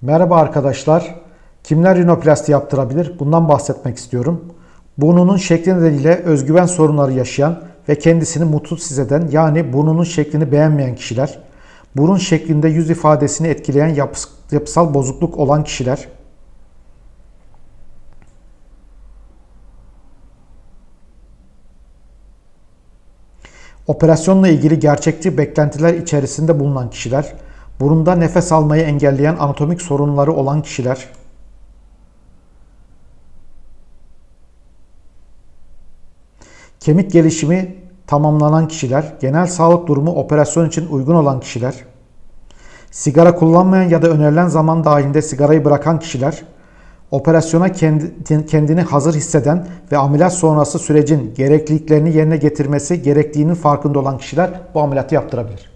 Merhaba arkadaşlar. Kimler rinoplasti yaptırabilir? Bundan bahsetmek istiyorum. Burnunun şekli nedeniyle özgüven sorunları yaşayan ve kendisini mutsuz hisseden, yani burnunun şeklini beğenmeyen kişiler, burun şeklinde yüz ifadesini etkileyen yapısal bozukluk olan kişiler, operasyonla ilgili gerçekçi beklentiler içerisinde bulunan kişiler, burunda nefes almayı engelleyen anatomik sorunları olan kişiler, kemik gelişimi tamamlanan kişiler, genel sağlık durumu operasyon için uygun olan kişiler, sigara kullanmayan ya da önerilen zaman dahilinde sigarayı bırakan kişiler, operasyona kendini hazır hisseden ve ameliyat sonrası sürecin gerekliliklerini yerine getirmesi gerektiğinin farkında olan kişiler bu ameliyatı yaptırabilir.